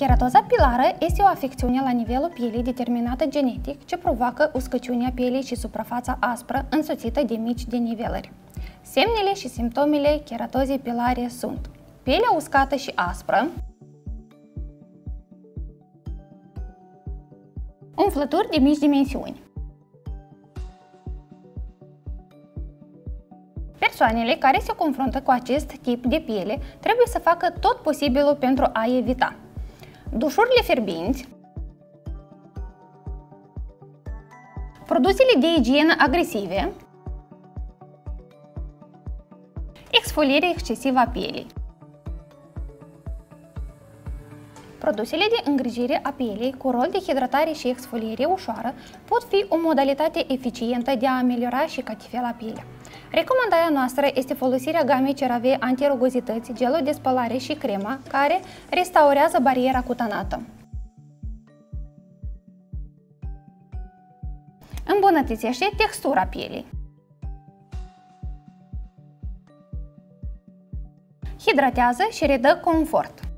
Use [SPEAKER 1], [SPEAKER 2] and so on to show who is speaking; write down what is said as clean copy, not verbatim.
[SPEAKER 1] Cheratoza pilară este o afecțiune la nivelul pielii determinată genetic ce provoacă uscăciunea pielii și suprafața aspră însoțită de mici denivelări. Semnele și simptomele cheratozei pilare sunt pielea uscată și aspră, umflături de mici dimensiuni. Persoanele care se confruntă cu acest tip de piele trebuie să facă tot posibilul pentru a evita dușurile fierbinți, produsele de igienă agresive, exfolierea excesivă a pielii. Produsele de îngrijire a pielei cu rol de hidratare și exfoliere ușoară pot fi o modalitate eficientă de a ameliora și catifela pielea. Recomandarea noastră este folosirea gamei CeraVe antirugozități, gelul de spălare și crema, care restaurează bariera cutanată. Îmbunătățește textura pielii. Hidratează și redă confort.